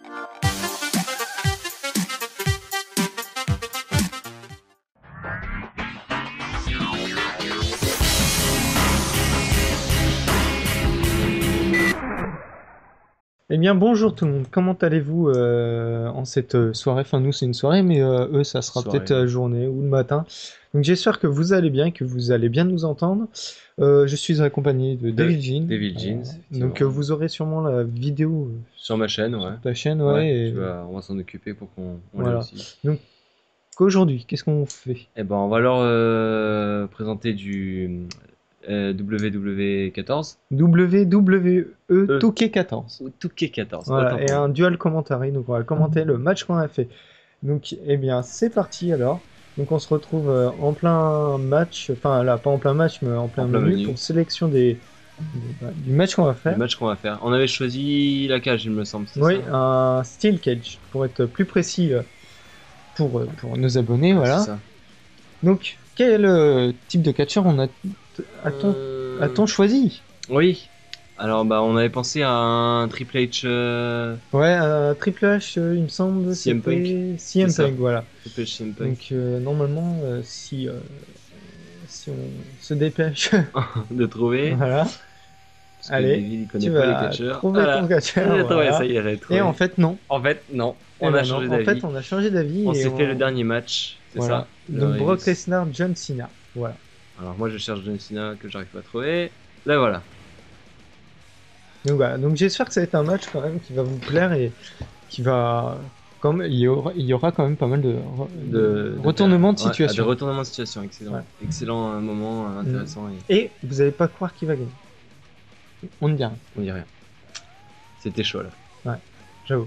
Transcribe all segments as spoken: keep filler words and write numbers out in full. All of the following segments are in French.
Eh bien bonjour tout le monde, comment allez-vous euh, en cette soirée? Enfin nous c'est une soirée mais euh, eux ça sera peut-être la journée ou le matin. Donc j'espère que vous allez bien, que vous allez bien nous entendre. Euh, je suis accompagné de David Jean. David Jeans. Euh, donc euh, vous aurez sûrement la vidéo euh, sur ma chaîne, ouais. Sur ta chaîne, ouais. ouais et... tu vas, on va s'en occuper pour qu'on voilà. l'ait aussi. Donc aujourd'hui, qu'est-ce qu'on fait? Eh ben on va leur euh, présenter du euh, W W quatorze. W W E deux K quatorze. Ou deux K quatorze. Voilà, et un dual commentary, donc on va commenter le match qu'on a fait. Donc, eh bien, c'est parti alors. Donc, on se retrouve euh, en plein match, enfin là, pas en plein match, mais en plein, en plein menu, menu pour sélection des, des, du match qu'on va faire. Du match qu'on va faire. On avait choisi la cage, il me semble. Oui, ça un steel cage, pour être plus précis pour, pour nos abonnés, ah, voilà. Ça. Donc, quel euh, type de catcheur on a a-t-on euh... a-t-on choisi? Oui. Alors bah on avait pensé à un Triple H. Euh... Ouais, un Triple H, euh, il me semble. C M Punk. C M Punk, voilà. Triple H C M Punk. Donc euh, normalement, euh, si euh, si on se dépêche de trouver. Voilà. Parce allez, David, il connaît tu pas vas les catcheurs. trouver voilà. ton catcheur. J'ai voilà. ça y est, trouvé. Et en fait non. En fait non. On et a ben changé d'avis. En fait, on a changé d'avis. On s'est on... fait le dernier match. C'est voilà. ça. Donc Brock Lesnar, John Cena. Voilà. Alors moi je cherche John Cena que j'arrive pas à trouver. Là voilà. Donc voilà, donc j'espère que ça va être un match quand même qui va vous plaire et qui va... Comme il y aura, il y aura quand même pas mal de, de, de retournements de, de situation. Ouais, de retournements de situation, excellent. Ouais. Excellent moment, intéressant. Mmh. Et... et vous n'allez pas croire qui va gagner. On ne dit rien. On ne dit rien. C'était chaud là. Ouais, j'avoue.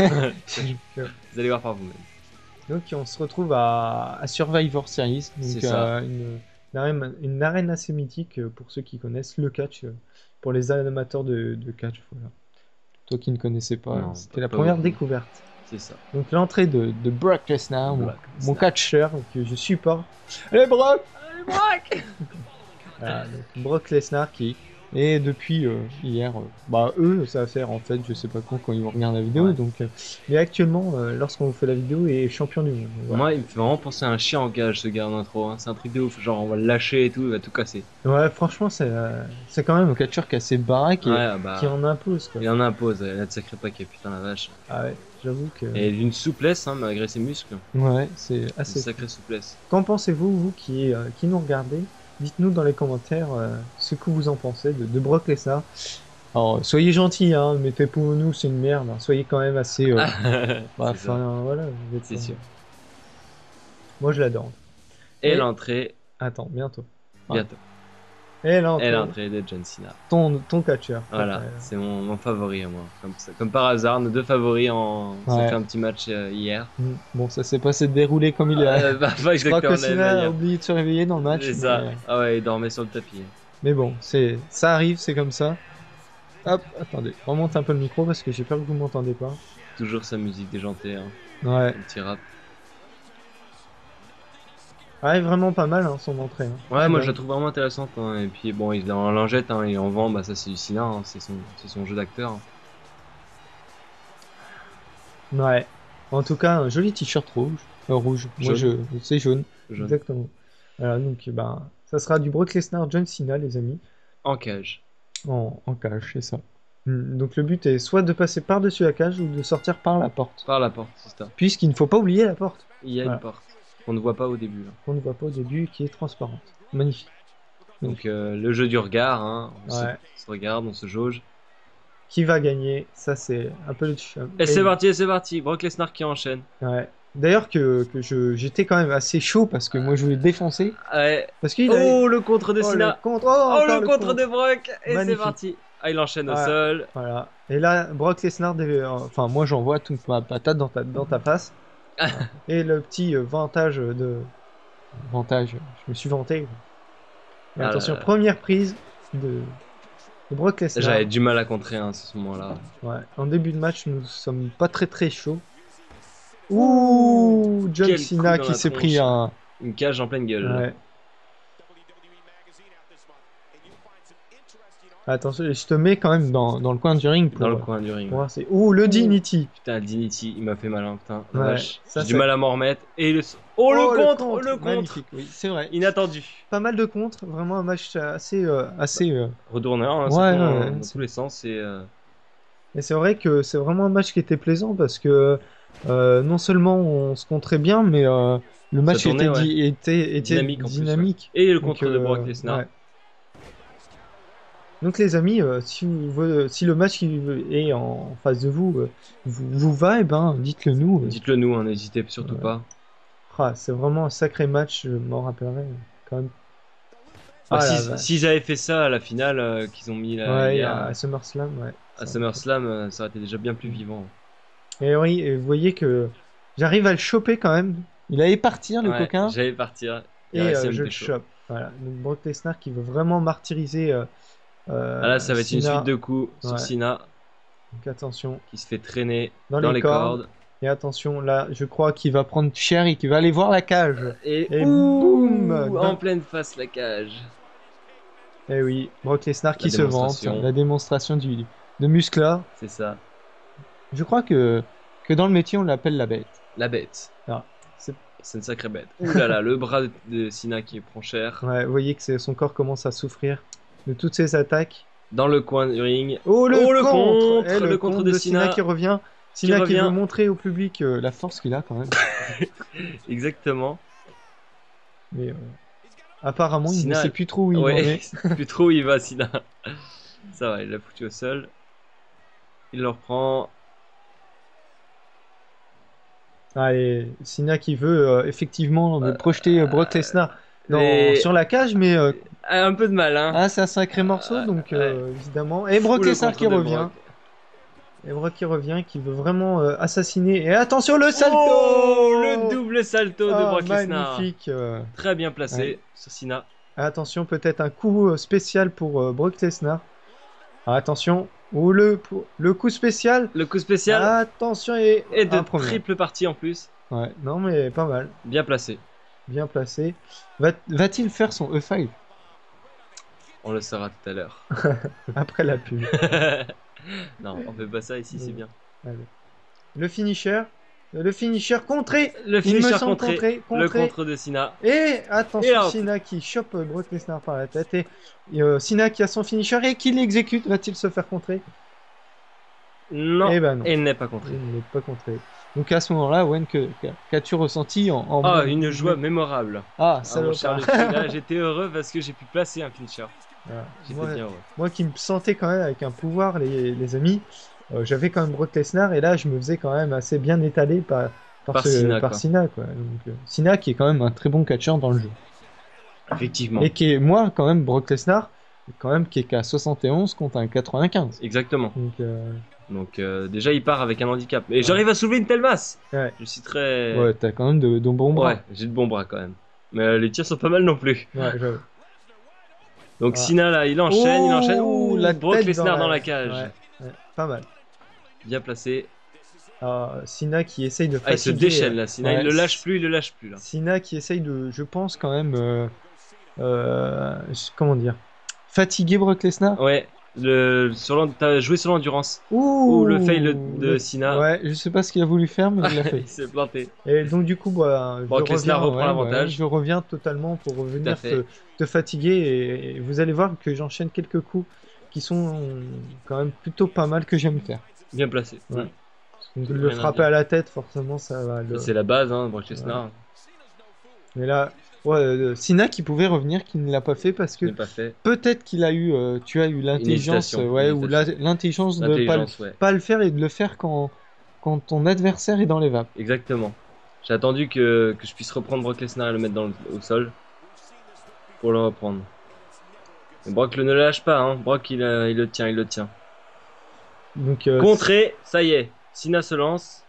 Vous allez voir par vous-même. Donc on se retrouve à, à Survivor Series. Donc euh, une, une, arène, une arène assez mythique pour ceux qui connaissent le catch. Pour les amateurs de, de catch, voilà. Toi qui ne connaissais pas, c'était la pas première beaucoup. découverte. C'est ça. Donc l'entrée de, de Brock Lesnar, mon, mon catcheur que je supporte. Allez Brock, allez Brock. Voilà, donc Brock Lesnar qui et depuis euh, hier, euh, bah eux ça va faire en fait, je sais pas quand quand ils vont regarder la vidéo, ouais. donc euh, mais actuellement euh, lorsqu'on vous fait la vidéo il est champion du monde. Voilà. Moi il me fait vraiment penser à un chien en cage ce gars en intro, hein. C'est un truc de ouf, genre on va le lâcher et tout, il va tout casser. Ouais franchement c'est euh, c'est quand même un catcheur qui est assez baraque et ouais, bah, qui en impose quoi. Il en impose, il a de sacrés paquets, putain la vache. Ah ouais, j'avoue que... Et d'une souplesse hein, malgré ses muscles. Ouais, c'est assez... Une sacrée souplesse. Qu'en pensez-vous, vous qui, euh, qui nous regardez? Dites-nous dans les commentaires euh, ce que vous en pensez de, de Brock Lesnar. Alors, soyez gentils, hein, mettez pour nous, c'est une merde. Hein. Soyez quand même assez... Euh... bah, enfin, euh, voilà. C'est sûr. Moi, je l'adore. Et, Et... l'entrée... Attends, bientôt. Bientôt. Et l'entrée... l'entrée de John Cena. Ton, ton catcheur. Voilà, c'est mon, mon favori à moi. Comme, ça. Comme par hasard, nos deux favoris en... Ouais. ont fait un petit match euh, hier. Mmh. Bon, ça s'est pas déroulé comme il est. Euh, bah, pas je crois que Cena a oublié de se réveiller dans le match. C'est ça. Mais... Ah ouais, il dormait sur le tapis. Mais bon, c'est ça arrive, c'est comme ça. Hop, attendez, remonte un peu le micro parce que j'ai peur que vous m'entendez pas. Toujours sa musique déjantée. Hein. Ouais. Un petit rap. Ouais, vraiment pas mal hein, son entrée. Hein. Ouais, ouais, moi je la trouve vraiment intéressante. Hein. Et puis bon, il est en lingette, hein, et en vent, bah ça c'est du Cena, hein. c'est son, son jeu d'acteur. Hein. Ouais. En tout cas, un joli t-shirt rouge. Euh, rouge. Moi, je... c'est jaune. jaune. Exactement. Voilà, donc bah, ça sera du Brock Lesnar, John Cena, les amis. En cage. En, en cage, c'est ça. Donc le but est soit de passer par-dessus la cage ou de sortir par la porte. Par la porte, c'est ça. Puisqu'il ne faut pas oublier la porte. Il y a voilà. une porte. On ne voit pas au début. Là. On ne voit pas au début, qui est transparente. Magnifique. Donc, Donc euh, le jeu du regard, hein. on ouais. se, se regarde, on se jauge. Qui va gagner? Ça c'est un peu le... Et, et c'est parti, c'est parti. Brock Lesnar qui enchaîne. Ouais. D'ailleurs que, que je j'étais quand même assez chaud parce que moi je voulais défoncer. Ouais. Parce qu'il oh avait... le contre de Cena. Oh le contre, oh, oh, le le contre contre. de Brock. Et c'est parti. Ah il enchaîne ouais. au sol. Voilà. Et là Brock Lesnar, devait... enfin moi j'envoie toute ma patate dans ta, dans ta face. Et le petit vantage de... Vantage, je me suis vanté. Et ah attention, là, là. première prise de, de Brock Lesnar. J'avais du mal à contrer hein, à ce moment-là. Ouais. En début de match, nous sommes pas très très chauds. Ouh, John Cena qui s'est pris un... une cage en pleine gueule. Ouais. Attention, je te mets quand même dans, dans le coin du ring pour, Dans le coin du ring. pour voir. C'est... Ouh, le Dignity. Putain, le Dignity, il m'a fait mal, hein, putain. la Ouais, vache. ça, J'ai du ça- mal à m'en remettre. Et le. Oh, le contre, le contre. Magnifique, oui, c'est vrai. Inattendu. Pas mal de contre, vraiment un match assez. euh, assez euh, Retourneur, hein, Ouais, ça tourne, ouais, hein, dans c'est- tous les sens. Et, euh, Et c'est vrai que c'est vraiment un match qui était plaisant parce que euh, non seulement on se compterait bien, mais euh, le match tournait, était, ouais. di- était, était Dynamique en plus, dynamique. Et le Donc, contre de euh, Brock Lesnar. ouais. Donc les amis, euh, si, vous, ve- si le match qui est en face de vous euh, vous, vous va, et ben dites-le nous. euh. Dites-le nous, hein, n'hésitez surtout Ouais. pas. Ah, c'est vraiment un sacré match, je m'en rappellerai quand même. Bah, Ah, la si- vache. S'ils avaient fait ça à la finale, euh, qu'ils ont mis là, Ouais, hier, à SummerSlam, ouais. à Ça- SummerSlam, euh, ça aurait été déjà bien plus vivant. Et oui, et vous voyez que j'arrive à le choper quand même. Il allait partir, le Ouais, coquin, j'allais partir. Il a et réussi euh, à me je le pécho. chope. Voilà. Donc Brock Lesnar qui veut vraiment martyriser euh, euh, Ah là, ça va être une Cena. suite de coups Ouais. sur Cena Donc attention, qui se fait traîner dans, dans, les, les cordes. cordes. Et attention, là, je crois qu'il va prendre cher et qu'il va aller voir la cage. Et, Et ouh, boum, en d'un- pleine face la cage. Eh oui, Brock Lesnar qui La se vante. démonstration. La démonstration du, de musclor. C'est ça, Je crois que, que dans le métier, on l'appelle la bête. la bête. Ah, c'est- C'est une sacrée bête. Ouh là là, le bras de, de Cena qui prend cher. Ouais, vous voyez que c'est- son corps commence à souffrir de toutes ces attaques. Dans le coin du ring. Oh le, Oh, le contre, contre, Eh, le contre de Cena. qui revient. Cena qui, revient. veut montrer au public euh, la force qu'il a quand même. Exactement. Mais euh, apparemment, il ne Cena- sait plus trop où il en Ouais, est. c'est plus trop où il va Cena. Ça va, il l'a foutu au sol. Il le reprend. Allez, Cena qui veut euh, effectivement euh, projeter euh, Brock Lesnar dans- les- sur la cage, mais euh, Ah, un peu de mal, hein. ah, c'est un sacré morceau, Ah, donc euh, évidemment. Et Brock Ouh, le Lesnar contre qui de revient. Brock. Et Brock qui revient, qui veut vraiment euh, assassiner. Et attention, le salto Oh, le double salto de Ah, Brock Lesnar. magnifique euh. Très bien placé Ouais. sur Cena. Attention, peut-être un coup euh, spécial pour euh, Brock Lesnar. Ah, attention, ou le, pour- le coup spécial. Le coup spécial Attention, et, et de un premier. triple partie en plus. Ouais, non, mais pas mal. Bien placé. Bien placé. Va- Va-t-il faire son E cinq On le saura tout à l'heure. après la pub? Non, on fait pas ça ici, c'est bien. Allez. Le finisher. Le finisher contré. Le Il me finisher semble contré. contré, Le contré. contre de Cena. Et attention, Et hop. Cena qui chope euh, Brock Lesnar par la tête. Et, et, euh, Cena qui a son finisher et qui l'exécute. Va-t-il se faire contrer? Non, Eh ben non. il n'est pas contré. Il n'est pas contré. Donc à ce moment-là, Wen, que- que- qu'as-tu ressenti en, en Ah, une joie mémorable. Ah, Ah, mon cher salopard. Lucky, là, j'étais heureux parce que j'ai pu placer un finisher. Voilà. J'étais Moi, bien heureux. moi qui me sentais quand même avec un pouvoir, les, les amis, euh, j'avais quand même Brock Lesnar et là je me faisais quand même assez bien étalé par, par, Par ce- Cena, par quoi. Cena, quoi. Donc, euh, Cena qui est quand même un très bon catcheur dans le jeu. Effectivement. Et qui est, moi, quand même, Brock Lesnar, quand même, qui est qu'à soixante et onze contre un quatre-vingt-quinze. Exactement. Donc, euh, Donc euh, déjà il part avec un handicap. Et j'arrive à soulever une telle masse. ouais, Je suis très... ouais t'as quand même de, de bons bras. Ouais, j'ai de bons bras quand même. Mais euh, les tirs sont pas mal non plus. Ouais, j'avoue. Donc Ah. Cena là, il enchaîne, il enchaîne. Ouh, Ouh, la Brock tête Lesnar dans dans la- la cage. Ouais, ouais, pas mal. Bien placé. Alors, Cena qui essaye de Ah, il se fatiguer, déchaîne euh, là, Cena. ouais, Il le lâche plus, il le lâche plus là. Cena qui essaye de, je pense quand même, euh, euh, comment dire, fatiguer Brock Lesnar. Ouais, le, sur l'en- t'as joué sur l'endurance. Ouh, Ou le fail de le- Cena. Ouais, je sais pas ce qu'il a voulu faire, mais il l'a fait. il s'est planté. Et donc du coup, bah, je Brock reviens, Lesnar reprend ouais, l'avantage. ouais, je reviens totalement pour revenir fait. te, te fatiguer et, et vous allez voir que j'enchaîne quelques coups qui sont euh, quand même plutôt pas mal que j'aime faire. Bien placé. Ouais. Mm. Donc Rien le à frapper dire. à la tête, forcément, ça va. Le... C'est la base, hein, Brock Lesnar. Mais là, ouais, euh, Cena qui pouvait revenir, qui ne l'a pas fait parce que Ce n'est pas fait. peut-être qu'il a eu, euh, tu as eu l'intelligence, hésitation, euh, ouais, une ou la- l'intelligence de pas le, L'intelligence, ouais. pas le faire et de le faire quand, quand ton adversaire est dans les vapes. Exactement. J'ai attendu que, que je puisse reprendre Brock Lesnar et le mettre dans le- au sol pour le reprendre. Mais Brock le ne le lâche pas, hein. Brock il, euh, il le tient, il le tient. Donc, euh, Contré, ça y est. Cena se lance.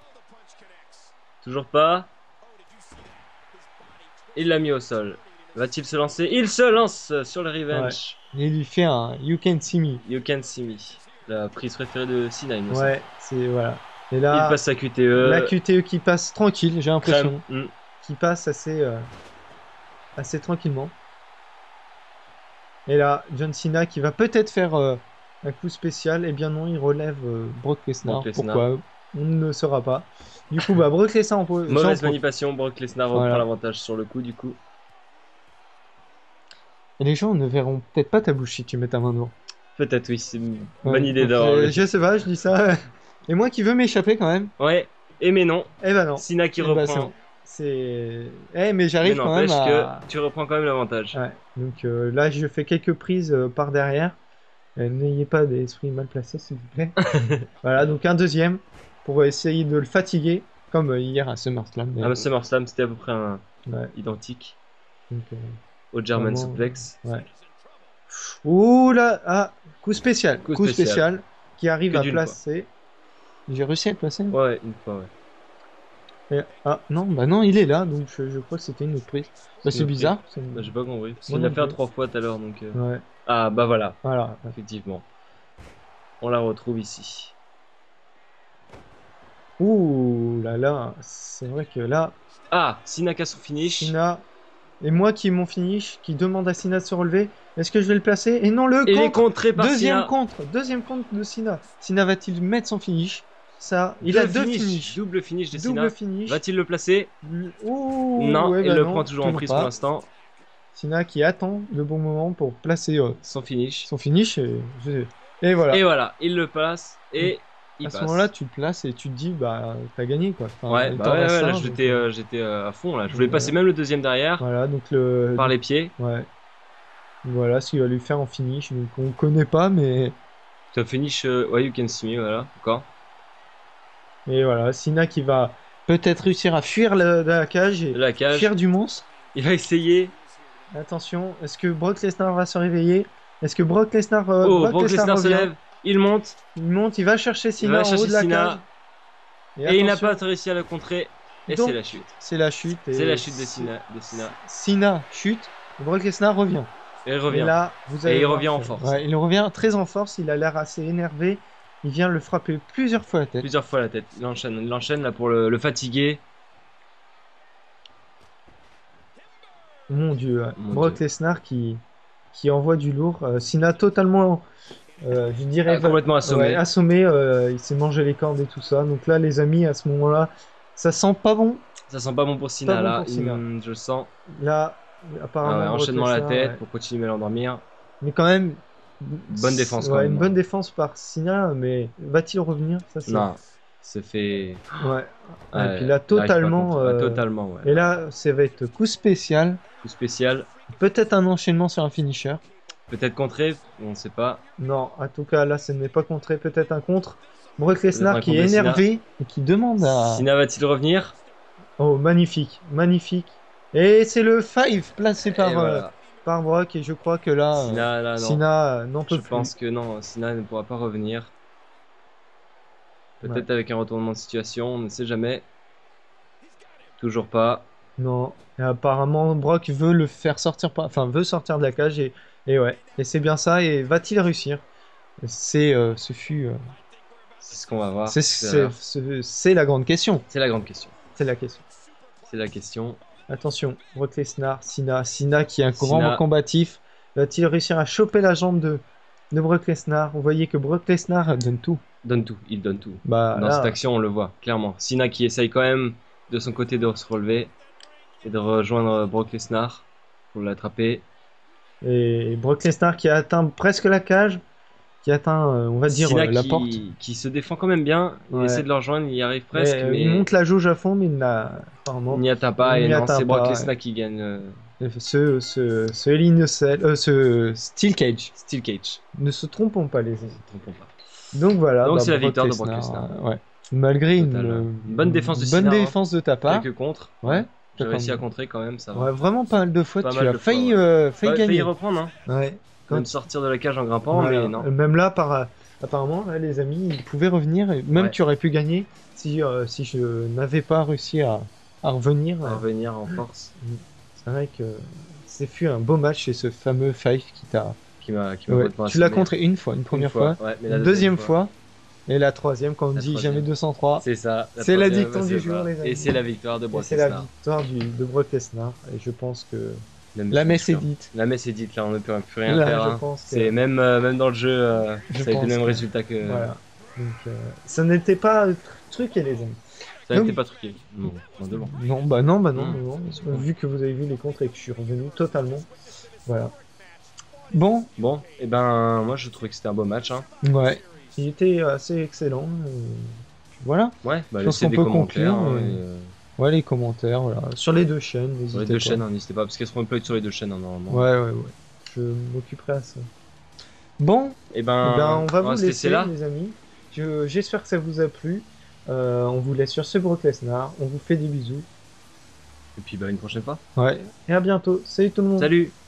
Toujours pas. Il l'a mis au sol. Va-t-il se lancer? Il se lance sur le revenge. il lui fait un You Can See Me. You can see me. La prise préférée de Cena, il me semble. Ouais, c'est voilà. Et Il là, passe sa Q T E. la Q T E qui passe tranquille, j'ai l'impression, crème. Mm. qui passe assez, euh, assez tranquillement. Et là, John Cena qui va peut-être faire euh, un coup spécial. Eh bien non, il relève euh, Brock Lesnar. Brock Lesnar. Pourquoi? On ne saura pas. Du coup, bah, Brock Lesnar en po- Mauvaise j'en- manipulation, Brock Lesnar reprend Voilà. l'avantage sur le coup du coup. Et les gens ne verront peut-être pas ta bouche si tu mets ta main devant. Peut-être oui, c'est une Ouais, bonne idée donc, d'avoir euh, le... Je sais pas, je dis ça. Et moi qui veux m'échapper quand même. Ouais, et mais non, Eh ben non. Cena qui Eh ben, c'est reprend. bon. C'est. Eh, mais Mais j'arrive quand même n'empêche à. que tu reprends quand même l'avantage. Ouais. Donc euh, là, je fais quelques prises euh, par derrière. Euh, N'ayez pas d'esprit mal placé, s'il vous plaît. Voilà, donc un deuxième pour essayer de le fatiguer, comme euh, hier à SummerSlam. Ah, mais SummerSlam, c'était à peu près un... Ouais. identique Donc, euh, au German vraiment, Suplex. Ouais. Ouh là, ah, coup spécial, Coup coup, spécial. spécial. Qui arrive Que à d'une placer. J'ai réussi à le placer. Ouais, ouais, une fois, ouais. Et- ah non, bah non, il est là, donc je, je crois que c'était une autre prise. Bah, c'est une bizarre. c'est- Bah, j'ai pas compris. Parce Moi qu'il l'a non fait à plus. trois fois tout à l'heure, donc... euh, Ouais, Ah, bah voilà, voilà. ouais. effectivement. On la retrouve ici. Ouh là là, c'est vrai que là, Ah, Cena qui a son finish. Sina et moi qui mon finish, qui demande à Sina de se relever, est-ce que je vais le placer? Et non, le Et il est contre! contré par Deuxième Cena. contre, deuxième contre de Sina. Sina va-t-il mettre son finish? Ça, il Deux a deux finish, finishes. Double finish de Double Cena. finish. Va-t-il le placer? Ouh, Non, ouais, il bah le non, prend toujours en toujours prise pas. pour l'instant. Sina qui attend le bon moment pour placer euh, Son finish. son finish. Et, je- et voilà. Et voilà, il le passe et il à ce passe. moment-là, tu le places et tu te dis, bah, t'as gagné quoi. Enfin, Ouais, il bah t'en ouais, reste ouais, là un, j'étais donc, euh, euh, j'étais euh, à fond là. Je voulais donc, passer voilà. même le deuxième derrière Voilà, donc le. par les pieds. Ouais. Voilà ce qu'il va lui faire en finish. Donc on connaît pas, mais. C'est un finish, euh, ouais, you can see me, voilà, encore. Et voilà, Sina qui va peut-être réussir à fuir la, la cage et La cage. fuir du monstre. Il va essayer. Attention, est-ce que Brock Lesnar va se réveiller? Est-ce que Brock Lesnar, euh, Oh, Brock Brock Lesnar Lesnar se revient? lève. Il monte. Il monte, il va chercher Il Sina va en haut chercher de la Cena. cage. Et il n'a attention, pas réussi à le contrer. Et Donc, c'est la chute. c'est la chute. et C'est la chute de c'est- Cena. De Cena. Sina chute, Brock Lesnar revient. Et il Et revient. là, vous Et allez il voir revient en que- force. ouais, il revient très en force, il a l'air assez énervé. Il vient le frapper plusieurs fois la tête. Plusieurs fois la tête. Il enchaîne, il enchaîne là pour le, le fatiguer. Mon Dieu, ouais. Mon Brock Dieu. Lesnar qui, qui envoie du lourd. Euh, Sina totalement, euh, je dirais, Ah, complètement assommé. ouais, assommé. euh, il s'est mangé les cordes et tout ça. Donc là, les amis, à ce moment-là, ça sent pas bon. Ça sent pas bon pour Cena Pas bon là. pour Cena. Hum, je le sens. Là, Ah apparemment, ouais, Brock enchaînement à la Lesnar, tête ouais. pour continuer à l'endormir. Mais quand même, Bonne défense, quand ouais, même, une hein. bonne défense par Sina, mais va-t-il revenir? Ça, c'est- Non, se fait. Ouais. Ouais, et puis là, il arrive pas à totalement. contrer. Ouais, euh, totalement, ouais. Et là, ça va être coup spécial. Coup spécial. Peut-être un enchaînement sur un finisher. Peut-être contré, on ne sait pas. Non, en tout cas, là, ce n'est pas contré. Peut-être un contre. Brock Lesnar un qui est contre de Cena. énervé et qui demande à. Cena va-t-il revenir? Oh, magnifique, magnifique. Et c'est le five placé par, Et euh, voilà. par Brock. Et je crois que là, euh, Cena, là, non. Cena euh, n'en peut Je plus. pense que non, Cena ne pourra pas revenir. Peut-être avec un retournement de situation, on ne sait jamais. Toujours pas. Non. Et apparemment, Brock veut le faire sortir, par- enfin, veut sortir de la cage. Et, et ouais. Et c'est bien ça. Et va-t-il réussir? C'est, euh, ce fut. euh, C'est ce qu'on va voir. c'est, tout à c'est, l'heure. c'est- c'est la grande question. C'est la grande question. C'est la question. C'est la question. Attention, Brock Lesnar, Cena, Cena qui est un grand Cena. combatif. Va-t-il réussir à choper la jambe de, de Brock Lesnar? Vous voyez que Brock Lesnar donne tout. Donne tout, il donne tout. Bah, Dans là, cette action, on le voit, clairement. Cena qui essaye quand même de son côté de se relever et de rejoindre Brock Lesnar pour l'attraper. et Brock Lesnar qui a atteint presque la cage, qui atteint, euh, on va dire, Cena euh, la qui, porte. qui se défend quand même bien. Il Ouais. essaie de le rejoindre, il y arrive presque, Mais, euh, mais il monte la jauge à fond, mais il n'a apparemment il n'y atteint pas. il Et n'y non, atteint c'est Brock pas, Lesnar ouais. qui gagne euh, ce, ce, ce Hell in a Cell, euh, ce Steel Cage. Steel Cage. Ne se trompons pas, les amis. Ne se trompons pas. Donc voilà. Donc bah, c'est la Brock victoire de Brock Lesnar, Lesnar. euh, ouais. Malgré une, Total. euh, Une bonne défense de bonne Cena, hein. défense de ta part. Quelques contres. Ouais. J'ai T'as réussi quand à même- contrer quand même, ça va. Ouais, vraiment pas mal de fois. Pas Tu mal as de fois, failli, ouais. euh, failli Ouais, gagner. failli reprendre, hein. Ouais. Quand Même sortir de la cage en grimpant, Voilà. mais non. Euh, Même là, par, euh, apparemment, là, les amis, ils pouvaient revenir. Et même Ouais. tu aurais pu gagner si, euh, si je n'avais pas réussi à, à revenir. À Euh, revenir en force. C'est vrai que c'est fut un beau match et ce fameux five qui t'a. Qui m'a qui m'a Ouais, complètement tu l'as assommé. contré une fois, une première fois, ouais, mais une la deuxième fois. et la troisième, quand on La dit troisième. jamais deux cent trois. C'est ça. C'est la troisième, victoire bah, du c'est jour, pas. les amis. Et c'est la victoire de Et Brock c'est la Lesnar. victoire du, de Brock Lesnar. Et je pense que La messe, La messe est sûr. dite. La messe est dite, là, on ne peut plus rien Là, faire. je hein. pense que- C'est même, euh, même dans le jeu, euh, Je ça a été pense le même que- résultat que. Voilà. Donc, euh, ça n'était pas tr- truqué, les amis. Ça Donc- n'était pas truqué. Non, non, de loin. Non, bah non, bah non, Hmm. non, non. Vu que vous avez vu les contres et que je suis revenu totalement. Voilà. Bon, Bon, et ben, moi je trouvais que c'était un beau match. Hein. ouais. Il était assez excellent. euh, Voilà. Ouais, bah Je pense laissez qu'on des peut commentaires. conclure, hein, et- et, euh, Ouais, les commentaires, voilà. Sur les deux chaînes, sur les n'hésitez deux pas. chaînes, hein, n'hésitez pas, parce qu'elles seront upload sur les deux chaînes, hein, normalement. Ouais, ouais, ouais. Je m'occuperai à ça. Bon, Et eh ben, ben, on va on vous va se laisser laisser, là. les amis. Je- J'espère que ça vous a plu. Euh, on vous laisse sur ce Brock Lesnar. On vous fait des bisous. Et puis, bah, une prochaine fois. Ouais. Et à bientôt. Salut tout le monde. Salut!